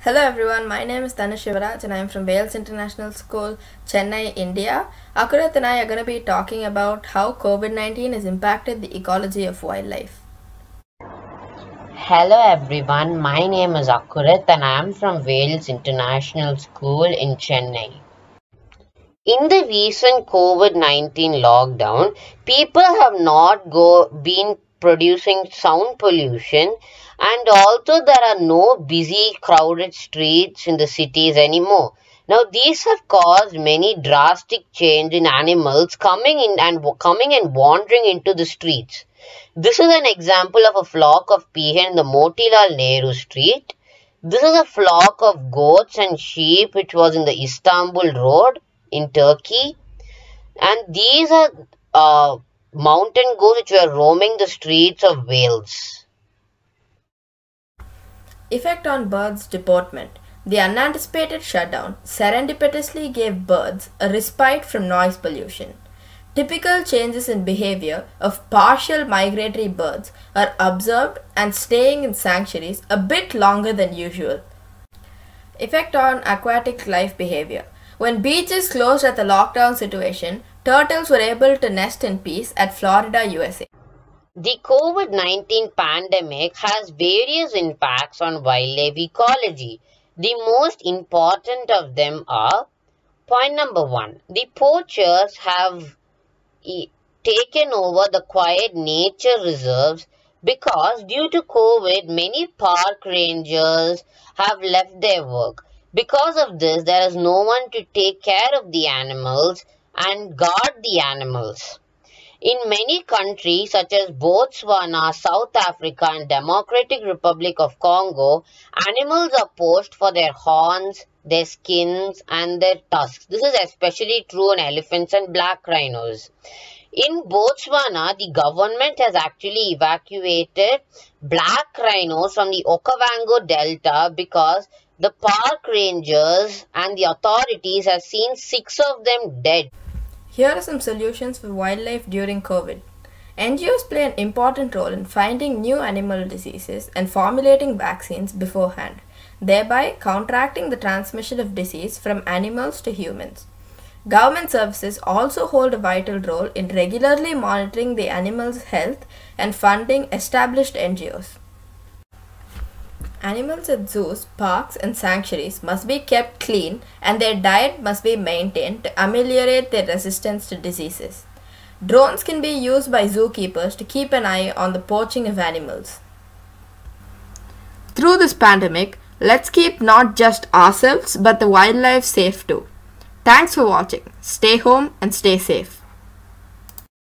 Hello everyone, my name is Tanush Shivaraj and I am from Wales International School, Chennai, India. Akurat and I are going to be talking about how COVID-19 has impacted the ecology of wildlife. Hello everyone, my name is Akurat and I am from Wales International School in Chennai. In the recent COVID-19 lockdown, people have not been producing sound pollution, and also there are no busy crowded streets in the cities anymore. Now these have caused many drastic change in animals coming and wandering into the streets. This is an example of a flock of peahen in the Motilal Nehru Street. This is a flock of goats and sheep which was in the Istanbul Road in Turkey. And these are mountain goats which were roaming the streets of Wales. Effect on birds' deportment. The unanticipated shutdown serendipitously gave birds a respite from noise pollution. Typical changes in behavior of partial migratory birds are observed and staying in sanctuaries a bit longer than usual. Effect on aquatic life behavior. When beaches closed at the lockdown situation, turtles were able to nest in peace at Florida, USA. The COVID-19 pandemic has various impacts on wildlife ecology. The most important of them are: point number one, the poachers have taken over the quiet nature reserves because due to COVID, many park rangers have left their work. Because of this, there is no one to take care of the animals and guard the animals. In many countries such as Botswana, South Africa and Democratic Republic of Congo, animals are poached for their horns, their skins and their tusks. This is especially true in elephants and black rhinos. In Botswana, the government has actually evacuated black rhinos from the Okavango Delta because the park rangers and the authorities have seen 6 of them dead. Here are some solutions for wildlife during COVID. NGOs play an important role in finding new animal diseases and formulating vaccines beforehand, thereby counteracting the transmission of disease from animals to humans. Government services also hold a vital role in regularly monitoring the animals' health and funding established NGOs. Animals at zoos, parks and sanctuaries must be kept clean and their diet must be maintained to ameliorate their resistance to diseases. Drones can be used by zookeepers to keep an eye on the poaching of animals. Through this pandemic, let's keep not just ourselves but the wildlife safe too. Thanks for watching. Stay home and stay safe.